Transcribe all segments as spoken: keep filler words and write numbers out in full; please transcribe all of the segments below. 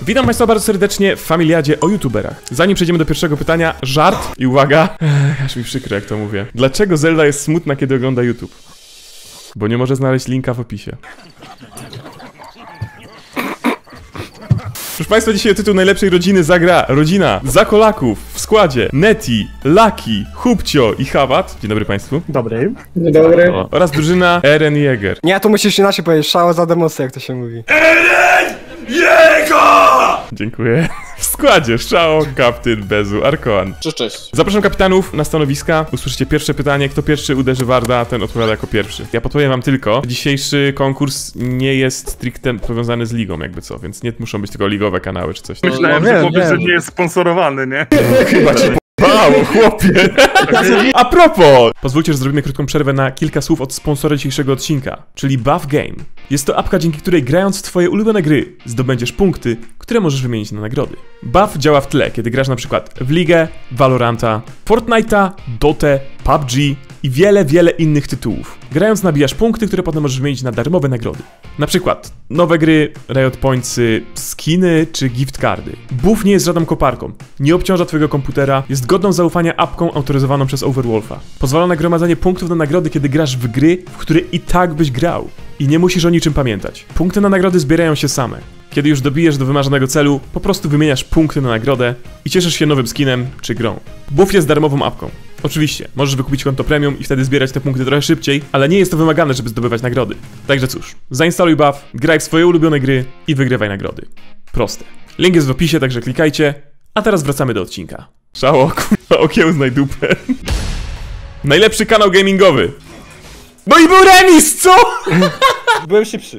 Witam Państwa bardzo serdecznie w Familiadzie o youtuberach. Zanim przejdziemy do pierwszego pytania, żart i uwaga, ech, aż mi przykro jak to mówię. Dlaczego Zelda jest smutna, kiedy ogląda YouTube? Bo nie może znaleźć linka w opisie. Proszę Państwa, dzisiaj tytuł najlepszej rodziny zagra rodzina Zakolaków w składzie Neti, Lucky, Hubcio i Hawat. Dzień dobry Państwu. Dobry. Dzień dobry. O, oraz drużyna Eren Jäger. Nie, to musisz inaczej powiedzieć, szała za demosy, jak to się mówi. Eren Jäger! Dziękuję. W składzie Szao, Kaptyn, Bezu, Arkoan. Cześć, cześć. Zapraszam kapitanów na stanowiska. Usłyszycie pierwsze pytanie. Kto pierwszy uderzy Warda, ten odpowiada jako pierwszy. Ja podpowiem wam tylko, dzisiejszy konkurs nie jest stricte powiązany z ligą, jakby co, więc nie muszą być tylko ligowe kanały czy coś. Myślałem, No, że wiem, powiesz, że wiem. nie jest sponsorowany, nie? Chyba cię p***ało, chłopie. A propos! Pozwólcie, że zrobimy krótką przerwę na kilka słów od sponsora dzisiejszego odcinka, czyli Buff Game. Jest to apka, dzięki której grając w twoje ulubione gry zdobędziesz punkty, które możesz wymienić na nagrody. Buff działa w tle, kiedy grasz na przykład w Ligę, Valoranta, Fortnite'a, Dotę, P U B G i wiele, wiele innych tytułów. Grając nabijasz punkty, które potem możesz wymienić na darmowe nagrody. Na przykład nowe gry, Riot Pointsy, skiny czy gift cardy. Buff nie jest żadną koparką, nie obciąża twojego komputera, jest godną zaufania apką autoryzowaną przez Overwolfa. Pozwala na gromadzenie punktów na nagrody, kiedy grasz w gry, w które i tak byś grał. I nie musisz o niczym pamiętać. Punkty na nagrody zbierają się same. Kiedy już dobijesz do wymarzonego celu, po prostu wymieniasz punkty na nagrodę i cieszysz się nowym skinem czy grą. Buff jest darmową apką. Oczywiście, możesz wykupić konto premium i wtedy zbierać te punkty trochę szybciej, ale nie jest to wymagane, żeby zdobywać nagrody. Także cóż, zainstaluj Buff, graj w swoje ulubione gry i wygrywaj nagrody. Proste. Link jest w opisie, także klikajcie. A teraz wracamy do odcinka. Szało, kurwa, okiełznaj dupę. Najlepszy kanał gamingowy. No i był remis, co? Byłem szybszy.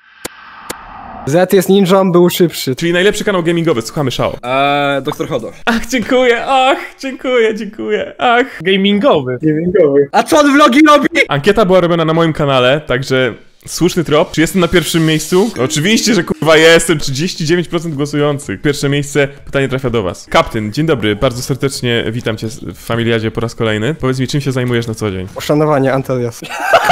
Z jest ninją, był szybszy. Czyli najlepszy kanał gamingowy, słuchamy Szao. Eee, doktor Hodo. Ach, dziękuję, ach, dziękuję, dziękuję, ach. Gamingowy. Gamingowy. A co on vlogi robi? Ankieta była robiona na moim kanale, także słuszny trop. Czy jestem na pierwszym miejscu? Oczywiście, że kurwa jestem, trzydzieści dziewięć procent głosujących. Pierwsze miejsce, pytanie trafia do was. Kaptyn, dzień dobry, bardzo serdecznie witam cię w Familiadzie po raz kolejny. Powiedz mi, czym się zajmujesz na co dzień? Uszanowanie, Antelias.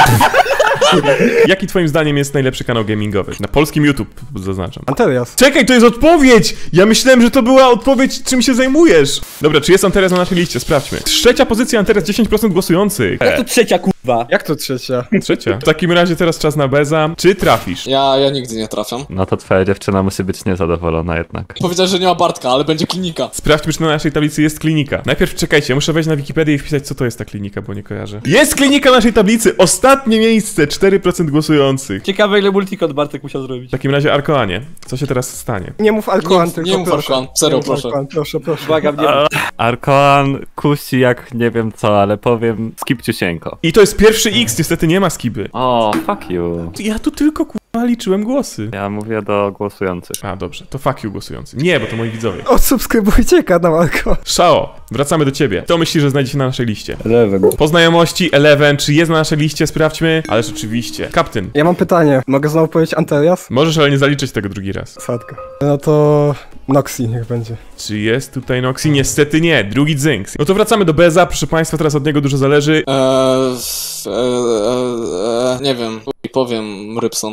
Jaki twoim zdaniem jest najlepszy kanał gamingowy? Na polskim YouTube, zaznaczam. Antelias. Czekaj, to jest odpowiedź! Ja myślałem, że to była odpowiedź, czym się zajmujesz. Dobra, czy jest Antares na naszej liście? Sprawdźmy. Trzecia pozycja, Antares, dziesięć procent głosujących. Jak to trzecia kurwa? Jak to trzecia? Trzecia. W takim razie teraz czas na Beza. Czy trafisz? Ja, ja nigdy nie trafiam. No to twoja dziewczyna musi być niezadowolona jednak. Powiedziałeś, że nie ma Bartka, ale będzie klinika. Sprawdźmy, czy na naszej tablicy jest klinika. Najpierw czekajcie, muszę wejść na Wikipedię i wpisać, co to jest ta klinika, bo nie kojarzę. Jest klinika na naszej tablicy! Ostatnie miejsce, cztery procent głosujących. Ciekawe ile multikod Bartek musiał zrobić. W takim razie, Arkoanie, co się teraz stanie? Nie mów Alkoan, Nie- tylko nie mów proszę. Alkoan, serio, Nie mów proszę. Alkoan, proszę, proszę. Błagam, nie A, Arkoan kusi jak nie wiem co, ale powiem skipciusieńko. I to jest pierwszy X, niestety nie ma skiby. O, fuck you. Ja tu tylko kurwa liczyłem głosy. Ja mówię do głosujących. A, dobrze, to fuck you głosujący. Nie, bo to moi widzowie. Odsubskrybujcie kanał Alkoan. Szao, wracamy do ciebie. Kto myśli, że znajdzie się na naszej liście? Lewego. Po znajomości, Eleven, czy jest na naszej liście? Sprawdźmy. Ależ oczywiście. Kaptyn, Ja mam pytanie. Mogę znowu powiedzieć Antelias? możesz, ale nie zaliczyć tego drugi raz. Sadka. No to... Noxi niech będzie. Czy jest tutaj Noxy? Niestety nie, drugi dzynks. No to wracamy do Beza, proszę państwa, teraz od niego dużo zależy. Eee, eee, eee, nie wiem, i powiem Rybson.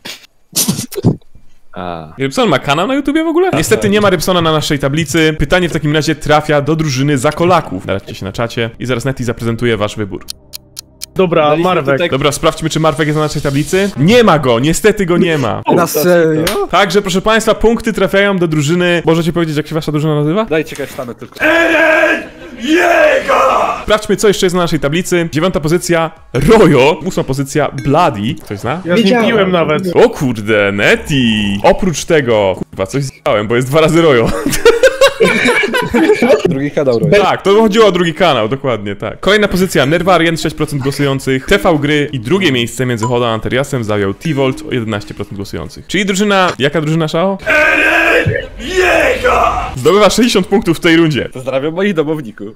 A. Rybson ma kanał na YouTubie w ogóle? Niestety nie ma Rybsona na naszej tablicy. Pytanie w takim razie trafia do drużyny Zakolaków. Naradźcie się na czacie i zaraz Neti zaprezentuje wasz wybór. Dobra, Daliśmy Marwek. tutaj- Dobra, sprawdźmy, czy Marwek jest na naszej tablicy. Nie ma go, niestety go nie ma. Na serio? Także, proszę państwa, punkty trafiają do drużyny... Możecie powiedzieć, jak się wasza drużyna nazywa? Dajcie kasztany tylko. Sprawdźmy, co jeszcze jest na naszej tablicy. Dziewiąta pozycja Rojo. Ósma pozycja Bloody. Ktoś zna? Ja nie piłem nawet. O kurde, Neti! Oprócz tego... Kurwa, coś zjałem, bo jest dwa razy Rojo. Drugi kanał robi. Tak, to chodziło o drugi kanał, dokładnie, tak. Kolejna pozycja Nerwarien, sześć procent głosujących, T V Gry i drugie miejsce między Hodą a Anteriasem zajął T-Volt o jedenaście procent głosujących. Czyli drużyna... Jaka drużyna, Szao? Eren Jäger! Zdobywa sześćdziesiąt punktów w tej rundzie. Pozdrawiam moich domowników.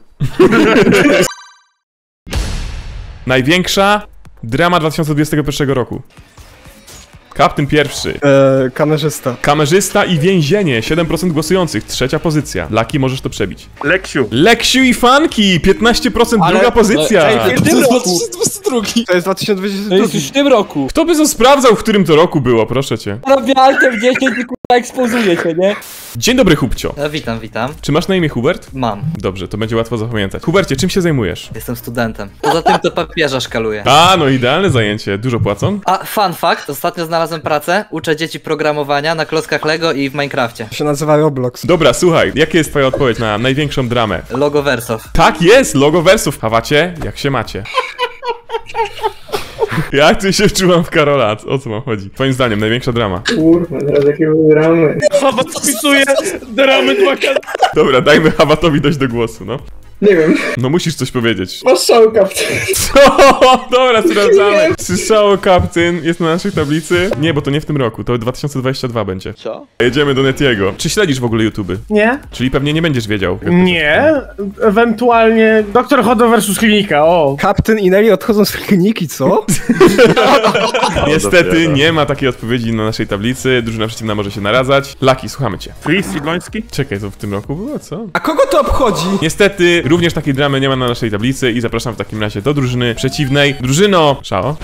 Największa drama dwa tysiące dwudziestego pierwszego roku. Kaptyn pierwszy. Eee, kamerzysta. Kamerzysta i więzienie, siedem procent głosujących, trzecia pozycja. Lucky, możesz to przebić. Leksiu. Leksiu i Funky, piętnaście procent, Ale- druga pozycja. Ej, w to tym jest roku. dwa tysiące dwudziesty drugi. To jest dwa tysiące dwudziesty To jest drugi. już w tym roku. Kto by to sprawdzał, w którym to roku było, proszę cię. Robię altem dziesięć i kurwa Ekspozuje się, nie? Dzień dobry, Hubcio. E, witam, witam. Czy masz na imię Hubert? Mam. Dobrze, to będzie łatwo zapamiętać. Hubercie, czym się zajmujesz? Jestem studentem. Poza tym to papieża szkaluję. A, no idealne zajęcie. Dużo płacą? A, fun fact, ostatnio znalazłem pracę. Uczę dzieci programowania na klockach Lego i w Minecrafcie. To się nazywa Roblox. Dobra, słuchaj, jaka jest twoja odpowiedź na największą dramę? Logoversow. Tak jest, logo wersów. Hawacie, jak się macie? Jak ty się wczułam w Karola? O co mam chodzi? Twoim zdaniem, największa drama. Kurwa, teraz jakie dramy. Habat spisuje dramy dwa k. Dobra, dajmy Hawatowi dojść do głosu, no. Nie wiem. No musisz coś powiedzieć. Masz szał, kapten. Co? Dobra, sprawdzamy. Słyszało Captain, jest na naszej tablicy. Nie, bo to nie w tym roku, to dwa tysiące dwudziesty drugi będzie. Co? Jedziemy do Netiego. Czy śledzisz w ogóle YouTube? Nie? Czyli pewnie nie będziesz wiedział. Nie. Ewentualnie doktor Hodo versus Klinika, o. Captain i Nelly odchodzą z kliniki, co? Niestety nie ma takiej odpowiedzi na naszej tablicy. Drużyna przeciwna może się naradzać. Laki, słuchamy cię. Chris Sidloński? Czekaj, to w tym roku było, co? A kogo to obchodzi? Niestety, również takiej dramy nie ma na naszej tablicy i zapraszam w takim razie do drużyny przeciwnej. Drużyno... Szao?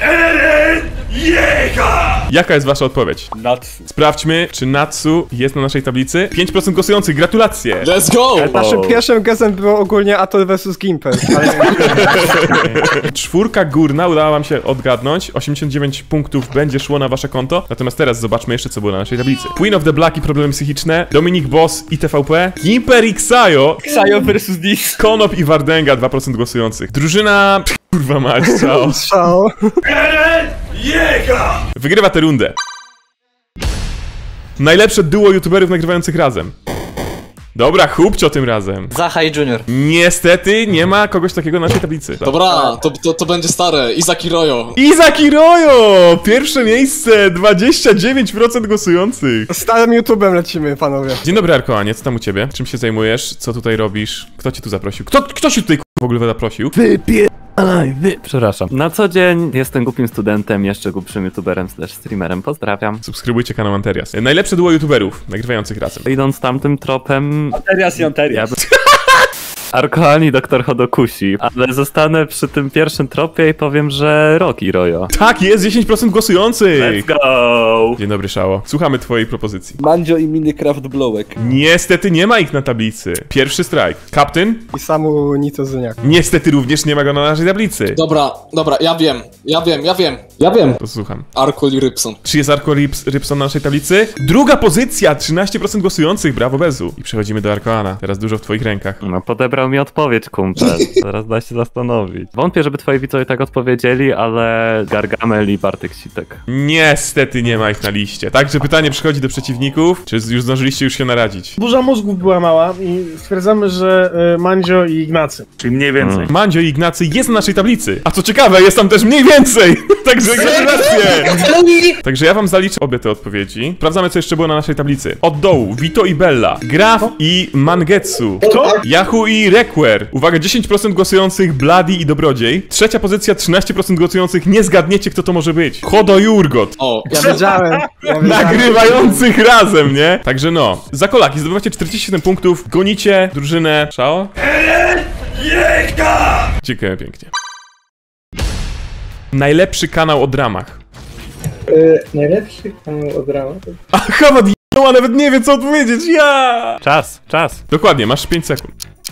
Jaka jest wasza odpowiedź? Natsu. Sprawdźmy, czy Natsu jest na naszej tablicy. pięć procent głosujących, gratulacje! Let's go! Naszym pierwszym gestem było ogólnie Atoll versus Gimper, ale... Czwórka górna udało wam się odgadnąć. osiemdziesiąt dziewięć punktów będzie szło na wasze konto. Natomiast teraz zobaczmy jeszcze, co było na naszej tablicy. Queen of the Black i problemy psychiczne. Dominik Boss i T V P. Gimper i Xayo. Xayo versus Dis. Konop i Wardenga, dwa procent głosujących. Drużyna... Kurwa mać, ciao. Szał. Wygrywa tę rundę. Najlepsze duo youtuberów nagrywających razem. Dobra, Hubcio tym razem. Zacha i Junior. Niestety nie ma kogoś takiego na naszej tablicy. Dobra, to, to, to będzie stare. Izaki Royo. Izaki Royo! Pierwsze miejsce, dwadzieścia dziewięć procent głosujących. Starym YouTubem lecimy, panowie. Dzień dobry, Arkoanie, co tam u ciebie? Czym się zajmujesz? Co tutaj robisz? Kto cię tu zaprosił? Kto, kto się tutaj k***, w ogóle zaprosił? Alaj, wy... Przepraszam. Na co dzień jestem głupim studentem, jeszcze głupszym youtuberem slash streamerem. Pozdrawiam. Subskrybujcie kanał Anterias. Najlepsze duo youtuberów nagrywających razem. Idąc tamtym tropem... Anterias i Anterias. Ja bym... Arkoani doktor Hodokusi, ale zostanę przy tym pierwszym tropie i powiem, że Rocky Royo. Tak, jest dziesięć procent głosujących! Let's go! Dzień dobry, Szao. Słuchamy twojej propozycji. Mandzio i Minecraft Blowek. Niestety nie ma ich na tablicy. Pierwszy strajk. Captain? I samu Nitozyniak. Niestety również nie ma go na naszej tablicy. Dobra, dobra, ja wiem, ja wiem, ja wiem, ja wiem. Posłucham. Arkol i Rybson. Czy jest Arko Rips, Rybson na naszej tablicy? Druga pozycja, trzynaście procent głosujących, brawo Bezu. I przechodzimy do Arkoana. Teraz dużo w twoich rękach. No podebrał mi odpowiedź, kumpel. Teraz da się zastanowić. Wątpię, żeby twoi widzowie tak odpowiedzieli, ale Gargamel i Bartek Sitek. Niestety nie ma ich na liście. Także pytanie przychodzi do przeciwników. Czy już zdążyliście już się naradzić? Burza mózgów była mała i stwierdzamy, że y, Mandzio i Ignacy. Czyli mniej więcej. Mm. Mandzio i Ignacy jest na naszej tablicy. A co ciekawe, jest tam też mniej więcej. Także gratulacje. Także ja wam zaliczę obie te odpowiedzi. Sprawdzamy, co jeszcze było na naszej tablicy. Od dołu Vito i Bella, Graf i Mangetsu, Kto? Yahoo i Requer. Uwaga, dziesięć procent głosujących Bloody i Dobrodziej. Trzecia pozycja, trzynaście procent głosujących. Nie zgadniecie, kto to może być. Hodo i Urgot. O, Ja wiedziałem. Ja wiedziałem. Nagrywających razem, nie? Także no, za kolaki zdobywacie czterdzieści siedem punktów, gonicie drużynę... Szao? Dziękuję pięknie. Najlepszy kanał o dramach. Y, najlepszy kanał od rama. A Hawat a nawet nie wie, co odpowiedzieć, ja! Czas, czas. Dokładnie, masz pięć sekund.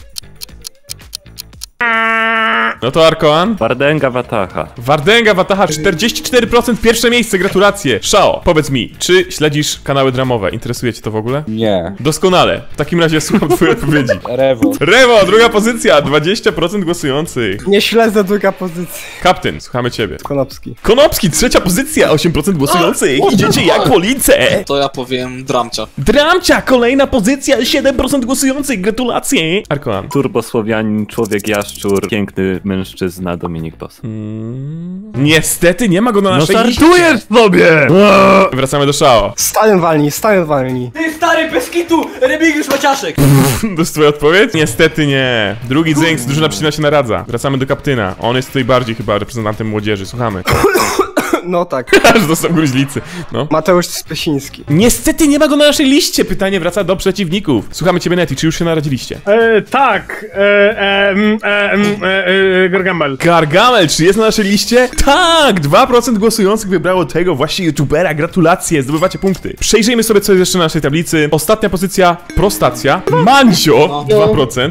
No to Arkoan. Wardenga Wataha. Wardenga Wataha, czterdzieści cztery procent, pierwsze miejsce, gratulacje. Szao, powiedz mi, czy śledzisz kanały dramowe? Interesuje cię to w ogóle? Nie. Doskonale. W takim razie słucham twojej odpowiedzi. Rewo. Rewo, druga pozycja, dwadzieścia procent głosujących. Nie śledzę, druga pozycja. Captain, słuchamy ciebie. Konopski. Konopski, trzecia pozycja, osiem procent głosujących. Idziecie jak police. to ja powiem Dramcia. Dramcia, kolejna pozycja, siedem procent głosujących, gratulacje. Arkoan. Turbosłowianin, człowiek jaszczur, piękny mężczyzna Dominik Boss. Hmm. Niestety nie ma go na No naszej liście. żartujesz sobie! Wracamy do Szao. Starym walni, starym walni. Ty stary, bez kitu! Remigiusz Maciaszek! To jest twoja odpowiedź? Niestety nie. Drugi Zynx, drużyna przecina się naradza. Wracamy do Kaptyna. On jest tutaj bardziej chyba reprezentantem młodzieży, słuchamy. No tak. Że to są gruźlicy. No. Mateusz Spysiński. Niestety nie ma go na naszej liście. Pytanie wraca do przeciwników. Słuchamy ciebie, Neti, czy już się naradziliście? E, tak, e, e, m, e, m, e, e, Gargamel. Gargamel, czy jest na naszej liście? Tak! dwa procent głosujących wybrało tego właśnie youtubera. Gratulacje, zdobywacie punkty. Przejrzyjmy sobie, co jest jeszcze na naszej tablicy. Ostatnia pozycja, Prostacja. Mandzio, dwa procent.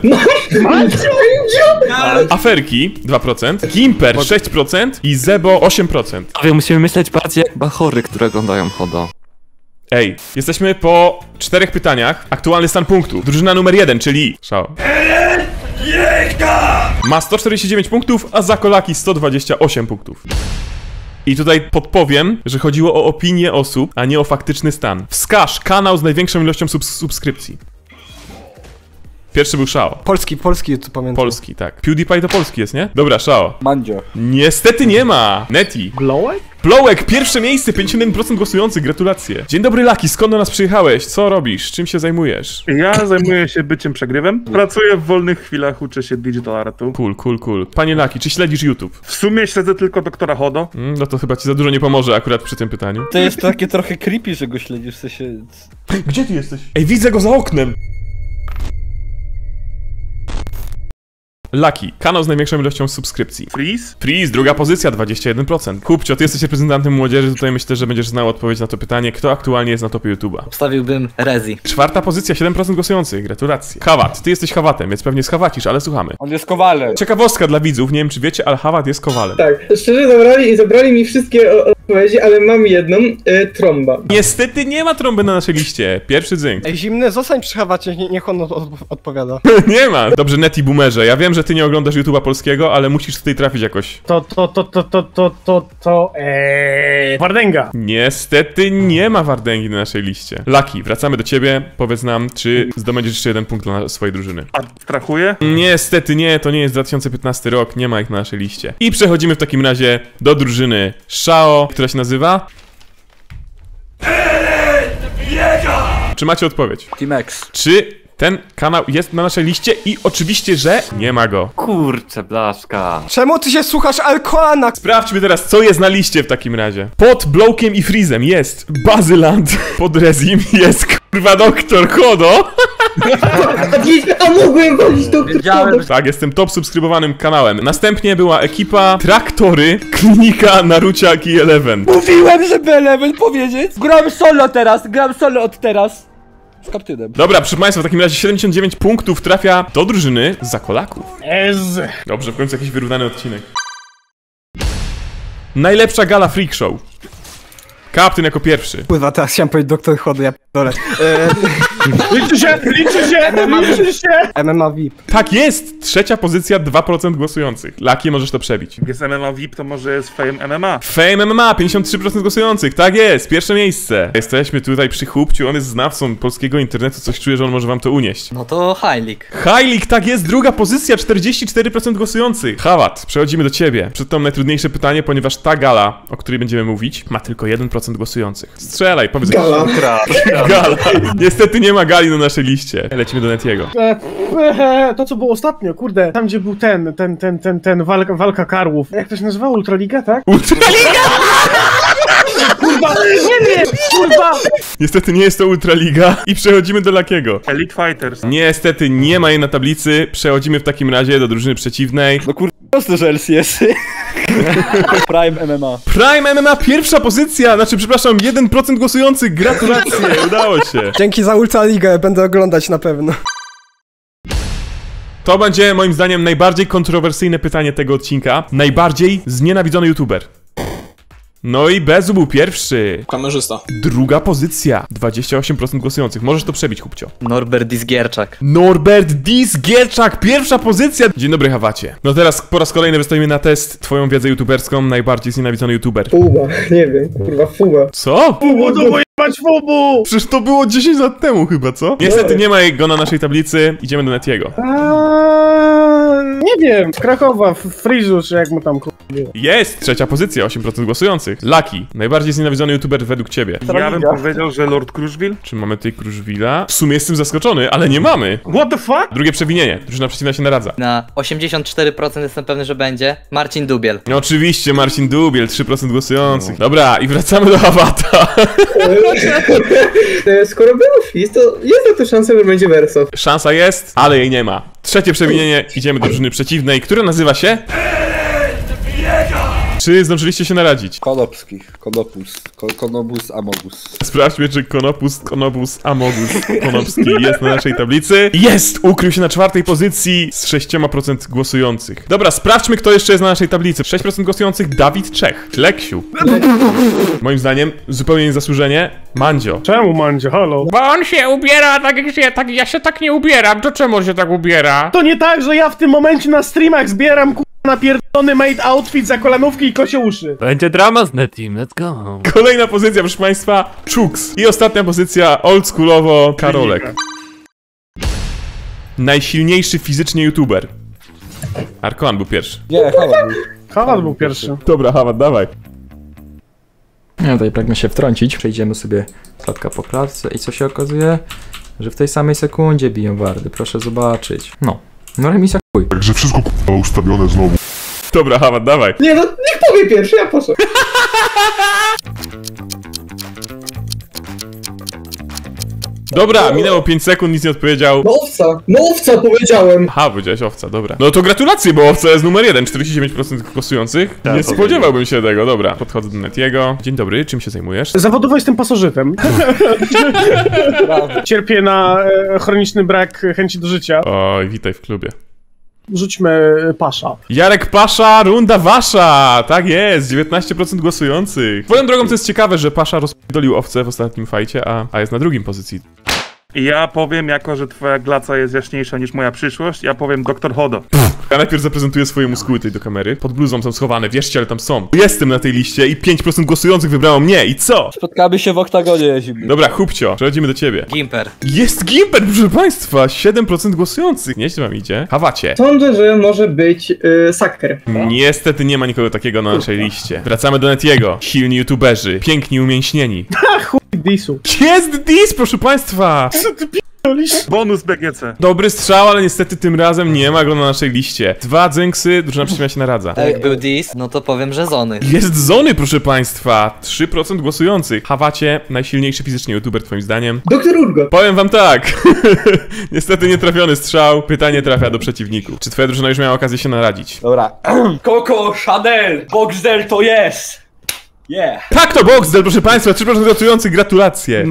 Aferki, dwa procent. Gimper, sześć procent. I Zebo, osiem procent. Panowie, musimy myśleć bardziej jak bachory, które oglądają Hodo. Ej, jesteśmy po czterech pytaniach. Aktualny stan punktu. Drużyna numer jeden, czyli... Szao. Ma sto czterdzieści dziewięć punktów, a Zakolaki sto dwadzieścia osiem punktów. I tutaj podpowiem, że chodziło o opinię osób, a nie o faktyczny stan. Wskaż kanał z największą ilością subs subskrypcji. Pierwszy był Szao. Polski, polski, tu pamiętam. Polski, tak. PewDiePie to polski jest, nie? Dobra, Szao. Mandzio. Niestety nie ma. Neti. Blowek? Blowek, pierwsze miejsce, pięćdziesiąt jeden procent głosujących, gratulacje. Dzień dobry, Laki, skąd do nas przyjechałeś? Co robisz? Czym się zajmujesz? Ja zajmuję się byciem przegrywem. Pracuję w wolnych chwilach, uczę się digital artu. Cool, cool, cool. Panie Laki, czy śledzisz YouTube? W sumie śledzę tylko doktora Hodo. Mm, no to chyba ci za dużo nie pomoże akurat przy tym pytaniu. To jest takie trochę creepy, że go śledzisz, w sensie... Gdzie ty jesteś? Ej, widzę go za oknem! Lucky, kanał z największą ilością subskrypcji. Freeze? Freeze, druga pozycja, dwadzieścia jeden procent. Kupcio, ty jesteś reprezentantem młodzieży, tutaj myślę, że będziesz znał odpowiedź na to pytanie. Kto aktualnie jest na topie YouTube'a? Obstawiłbym Rezi. Czwarta pozycja, siedem procent głosujących, gratulacje. Hawat, ty jesteś Hawatem, więc pewnie schawacisz, ale słuchamy. On jest kowalem. Ciekawostka dla widzów, nie wiem czy wiecie, ale Hawat jest kowalem. Tak, szczerze zabrali i zabrali mi wszystkie o- odpowiedzi, ale mam jedną, y, trąba. Niestety nie ma trąby na naszej liście. Pierwszy dzynk. Ej, zimny, zostań przy Hawacie, nie- niech on od, od, odpowiada. Nie ma. Dobrze, Neti Boomerze, ja wiem, że ty nie oglądasz YouTube'a polskiego, ale musisz tutaj trafić jakoś. To, to, to, to, to, to, to, to, eee, Wardęga. Niestety nie ma Wardęgi na naszej liście. Lucky, wracamy do ciebie. Powiedz nam, czy zdobędziesz jeszcze jeden punkt dla swojej drużyny. A strachuje? Niestety nie, to nie jest dwa tysiące piętnasty rok, nie ma ich na naszej liście. I przechodzimy w takim razie do drużyny Shao, która się nazywa... Czy macie odpowiedź? Team X. Czy ten kanał jest na naszej liście? I oczywiście, że nie ma go. Kurczę, blaszka. Czemu ty się słuchasz Alkoana? Sprawdźmy teraz, co jest na liście w takim razie. Pod Blowkiem i Freezem jest Bazyland. Pod Rezim jest kurwa Doktor Hodo. A mogłem wolić to Wiedziałem, że Tak, jestem top subskrybowanym kanałem. Następnie była ekipa Traktory, Klinika, Naruciak i Eleven. Mówiłem, żeby Eleven powiedzieć. Gram solo teraz, gram solo od teraz. Z kaptynem. Dobra, proszę państwa, w takim razie siedemdziesiąt dziewięć punktów trafia do drużyny Zakolaków. Ez. Dobrze, w końcu jakiś wyrównany odcinek. Najlepsza gala Freak Show. Kaptyn jako pierwszy. Pływa, teraz chciałem powiedzieć doktor Chody, ja p***dolę. Liczy się, liczy się, liczy się. M M A V I P. Tak jest! Trzecia pozycja, dwa procent głosujących. Lucky, możesz to przebić. Jak jest M M A V I P, to może jest Fame M M A. Fame M M A, pięćdziesiąt trzy procent głosujących. Tak jest, pierwsze miejsce. Jesteśmy tutaj przy Chłopciu, on jest znawcą polskiego internetu, coś czuję, że on może wam to unieść. No to High League. High League, tak jest, druga pozycja, czterdzieści cztery procent głosujących. Hawat, przechodzimy do ciebie. Przed tą najtrudniejsze pytanie, ponieważ ta gala, o której będziemy mówić, ma tylko jeden procent głosujących. Strzelaj, powiedz Gala. Gala. Niestety nie ma gali na naszej liście. Lecimy do Netiego. E, e, to co było ostatnio, kurde, tam gdzie był ten, ten, ten, ten, ten, walka, walka karłów. Jak to się nazywało? Ultraliga, tak? Ultraliga! Kurwa, nie wiem, kurwa! Niestety nie jest to Ultraliga. I przechodzimy do Lakiego. Elite Fighters. Niestety nie ma jej na tablicy. Przechodzimy w takim razie do drużyny przeciwnej. No kur... proste, że L C S. Prime M M A. Prime M M A, pierwsza pozycja! Znaczy, przepraszam, jeden procent głosujących. Gratulacje, udało się. Dzięki za Ultraligę, będę oglądać na pewno. To będzie moim zdaniem najbardziej kontrowersyjne pytanie tego odcinka. Najbardziej znienawidzony youtuber. No i Bezu był pierwszy. Kamerzysta. Druga pozycja, dwadzieścia osiem procent głosujących. Możesz to przebić, Chłopcio. Norbert Disgierczak. Norbert Disgierczak, pierwsza pozycja. Dzień dobry, Hawacie. No teraz po raz kolejny wystawimy na test twoją wiedzę youtuberską. Najbardziej znienawidzony youtuber. Fuba, nie wiem, kurwa, fuba. Co? Fubu, to pojebać fubu! Przecież to było dziesięć lat temu chyba, co? Niestety nie ma go na naszej tablicy. Idziemy do Netiego. Eee, nie wiem, z Krakowa, w Frizu, czy jak mu tam k***. Jest! Trzecia pozycja, osiem procent głosujących. Lucky, najbardziej znienawidzony youtuber według ciebie. Ja bym powiedział, że Lord Kruszwil. Czy mamy tutaj Kruszwila? W sumie jestem zaskoczony, ale nie mamy. What the fuck? Drugie przewinienie, drużyna przeciwna się naradza. Na osiemdziesiąt cztery procent jestem pewny, że będzie Marcin Dubiel. No oczywiście, Marcin Dubiel, trzy procent głosujących. Dobra, i wracamy do Hawata. E, Skoro był Freeze, to jest na to szansa, że będzie Wersow. Szansa jest, ale jej nie ma. Trzecie przewinienie, idziemy do drużyny przeciwnej, która nazywa się... Czy zdążyliście się naradzić? Konopskich, Konopus, Ko Konobus, Amogus. Sprawdźmy, czy Konopus, Konopus, Amogus, Konopski jest na naszej tablicy. Jest! Ukrył się na czwartej pozycji z sześć procent głosujących. Dobra, sprawdźmy, kto jeszcze jest na naszej tablicy. sześć procent głosujących, Dawid Czech. Leksiu. Moim zdaniem, zupełnie niezasłużenie, Mandzio. Czemu, Mandzio, halo? Bo on się ubiera tak jak się, tak, ja się tak nie ubieram, to czemu on się tak ubiera? To nie tak, że ja w tym momencie na streamach zbieram k***a napierdolony made outfit za kolanówki i kocie uszy. Będzie drama z Netim, let's go. Kolejna pozycja, proszę państwa, Czuks. I ostatnia pozycja, oldschoolowo, Karolek. Najsilniejszy fizycznie youtuber. Arkoan był pierwszy. Nie, Hawat był. Hawat był pierwszy. Dobra, Hawat, dawaj. Ja tutaj pragnę się wtrącić. Przejdziemy sobie klatka po klatce i co się okazuje? Że w tej samej sekundzie biją wardy, proszę zobaczyć. No, no remisa chuj. Także wszystko k***a ustawione znowu. Dobra, Hawat, dawaj. Nie no, niech powie pierwszy, ja poszedł. Dobra, minęło pięć sekund, nic nie odpowiedział. No owca, no owca powiedziałem. Aha, powiedziałeś owca, dobra. No to gratulacje, bo owca jest numer jeden, czterdzieści dziewięć procent głosujących. Nie spodziewałbym się tego, dobra. Podchodzę do Netiego. Dzień dobry, czym się zajmujesz? Zawodowo jestem pasożytem. Cierpię na e, chroniczny brak chęci do życia. Oj, witaj w klubie. Rzućmy Pasza. Jarek Pasza, runda wasza! Tak jest, dziewiętnaście procent głosujących. Swoją drogą to jest ciekawe, że Pasza rozpierdolił owcę w ostatnim fajcie, a, a jest na drugim pozycji. Ja powiem, jako że twoja glaca jest jaśniejsza niż moja przyszłość, ja powiem doktor Hodo. Ja najpierw zaprezentuję swoje muskuły tutaj do kamery. Pod bluzą są schowane, wierzcie, ale tam są. Jestem na tej liście i pięć procent głosujących wybrało mnie i co? Spotkamy się w oktagonie zimnym. Dobra, Hubcio, przechodzimy do ciebie. Gimper. Jest Gimper, proszę państwa, siedem procent głosujących. Nieźle wam idzie. Hawacie. Sądzę, że może być yy, Sacker. Niestety nie ma nikogo takiego na naszej liście. Wracamy do Netiego. Silni youtuberzy, piękni umięśnieni. Ha, chuj disu. Jest dis, proszę państwa! Co ty p***olisz? Bonus B G C. Dobry strzał, ale niestety tym razem nie ma go na naszej liście. Dwa dzynksy, drużyna przeciwna się naradza. Tak jak był dis, no to powiem, że Zony. Jest Zony, proszę państwa. trzy procent głosujących. Hawacie, najsilniejszy fizycznie youtuber twoim zdaniem. Doktor Urgo. Powiem wam tak. Niestety nietrafiony strzał. Pytanie trafia do przeciwników. Czy twoja drużyna już miała okazję się naradzić? Dobra. Coco, Chanel, Boxdel to jest! Yeah! Tak to Boxdel, proszę państwa, trzy procent głosujących, gratulacje.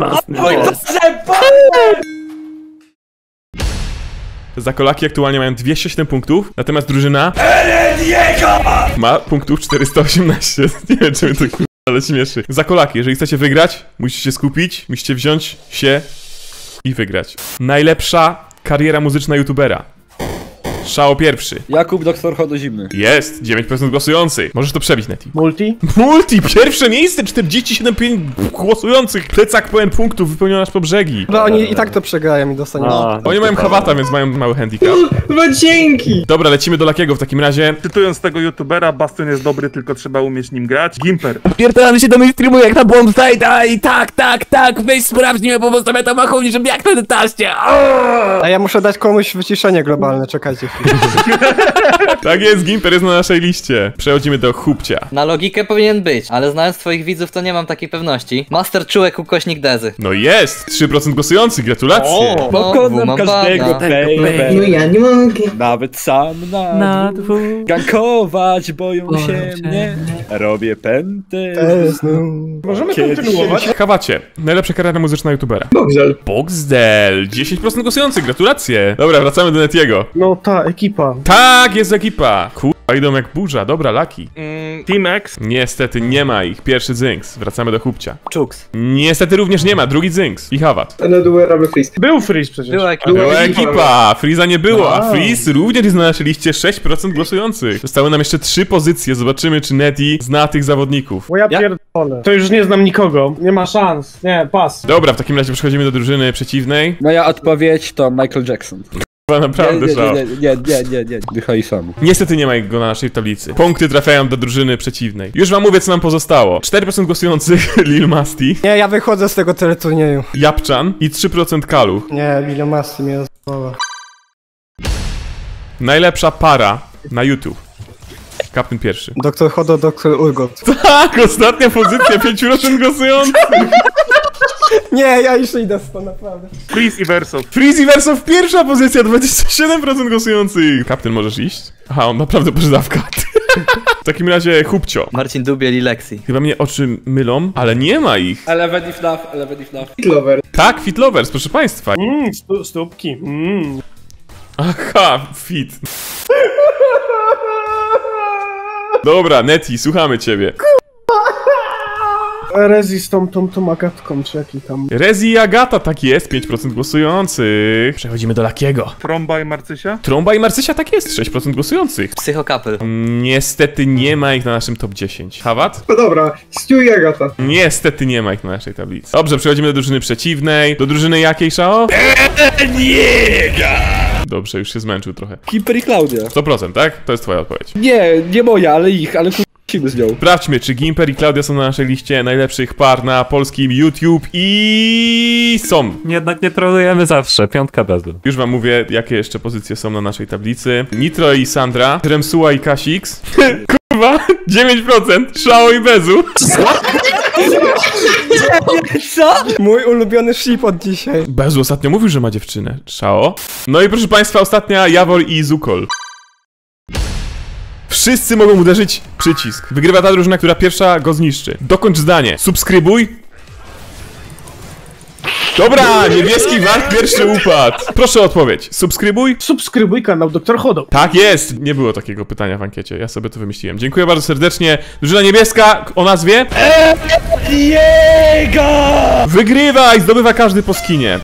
Zakolaki aktualnie mają dwieście siedem punktów, natomiast drużyna ma punktów czterysta osiemnaście. Nie wiem, czy mnie to k***a, ale śmieszy. Zakolaki, jeżeli chcecie wygrać, musicie się skupić, musicie wziąć się i wygrać. Najlepsza kariera muzyczna youtubera. Szao pierwszy. Jakub, doktor Hodo zimny. Jest, dziewięć procent głosujących. Możesz to przebić, Neti. Multi? Multi, pierwsze miejsce, czterdzieści siedem głosujących. Plecak pełen punktów, wypełniony aż po brzegi. No oni i tak to przegrają i dostaniemy. No, oni mają Hawata, więc mają mały handicap. No dzięki! Dobra, lecimy do Lakiego w takim razie. Cytując tego youtubera, Bastion jest dobry, tylko trzeba umieć nim grać. Gimper. Pierdolamy się do mainstreamu jak na Bombsite i tak, tak, tak, weź sprawdź mnie, bo postawia tam machowni, żeby jak to taście. A ja muszę dać komuś wyciszenie globalne, czekajcie chwilę. Tak jest, Gimper jest na naszej liście. Przechodzimy do Hubcia. Na logikę powinien być, ale znając twoich widzów to nie mam takiej pewności. Master Czułek ukośnik Dezy. No jest, trzy procent głosujących, gratulacje. No, Pokonam każdego, baby. No ja nie mogę. Nawet sam na, Na dwóch. dwóch. Gankować boją Boją się się mnie. Robię pęty. Możemy Kiedy- kontynuować? Hawacie, najlepsza kariera muzyczna youtubera. Boxdel. Boxdel, dziesięć procent głosujących, gratulacje. Dobra, wracamy do Netiego. No ta ekipa. Tak, jest ekipa. Kurwa, idą jak burza, dobra, Lucky. Mm, Team X. Niestety nie ma ich, pierwszy dzynks. Wracamy do Hubcia. Czuks. Niestety również nie ma, drugi dzynks. I Hawat. Na dół robię freeze. Był Freeze przecież. Była ekipa. Była ekipa, Freeza nie było, a Wow. Freeze również jest na naszej liście, sześć procent głosujących. Zostały nam jeszcze trzy pozycje, zobaczymy czy Neti zna tych zawodników. Bo ja Ja- pierdolę. To już nie znam nikogo. Nie ma szans. Nie, pas. Dobra, w takim razie przechodzimy do drużyny przeciwnej. Moja odpowiedź to Michael Jackson. Naprawdę nie, szał. nie, nie, nie, nie, nie, nie, dychaj sam. Niestety nie ma go na naszej tablicy. Punkty trafiają do drużyny przeciwnej. Już wam mówię, co nam pozostało. cztery procent głosujących Lil Masti, Nie, ja wychodzę z tego teleturnieju. Japczan i trzy procent Kaluch. Nie, Lil Masti mnie rozwala. Najlepsza para na YouTube. Kapten pierwszy. Doktor Hodo, doktor Urgot. Tak, ostatnia pozycja, pięć procent głosujących. Nie, ja już idę stąd, naprawdę. Freeze i Verso. Freeze i Verso pierwsza pozycja, dwadzieścia siedem procent głosujących. Kapten, możesz iść? Aha, on naprawdę poszedł w kat. W takim razie Hubcio. Marcin Dubiel i Lexi. Chyba mnie oczy mylą, ale nie ma ich. Eleven if love, eleven if love. Lover. Tak, Fit Lovers, proszę państwa. Mmm, stu, stópki. Mmm. Aha, fit. Dobra, Neti, słuchamy ciebie. Rezi z tą, tą, tą Agatką, czy jaki tam. Rezi i Agata, tak jest, pięć procent głosujących. Przechodzimy do Lakiego. Tromba i Marcysia? Tromba i Marcysia, tak jest, sześć procent głosujących. Psychokapel. Niestety nie ma ich na naszym top dziesięć. Hawat? No dobra, Stu i Agata. Niestety nie ma ich na naszej tablicy. Dobrze, przechodzimy do drużyny przeciwnej. Do drużyny jakiej, Szao? Niega! Dobrze, już się zmęczył trochę. Kimper i Klaudia. sto procent, tak? To jest twoja odpowiedź. Nie, nie moja, ale ich, ale musimy z nią. Sprawdźmy, czy Gimper i Klaudia są na naszej liście najlepszych par na polskim YouTube i są. Jednak nie trolujemy zawsze, piątka bezu. Już wam mówię, jakie jeszcze pozycje są na naszej tablicy. Nitro i Sandra, Remsuła i Kasix. Kurwa, dziewięć procent, Szao i Bezu. Co? Mój ulubiony ship od dzisiaj. Bezu ostatnio mówił, że ma dziewczynę. Szao. No i proszę państwa, ostatnia Jawor i Zukol. Wszyscy mogą uderzyć przycisk. Wygrywa ta drużyna, która pierwsza go zniszczy. Dokończ zdanie. Subskrybuj. Dobra, niebieski wart pierwszy upadł. Proszę o odpowiedź. Subskrybuj. Subskrybuj kanał doktor Hodo. Tak jest. Nie było takiego pytania w ankiecie. Ja sobie to wymyśliłem. Dziękuję bardzo serdecznie. Drużyna niebieska o nazwie... Jego! Wygrywa i zdobywa każdy po skinie.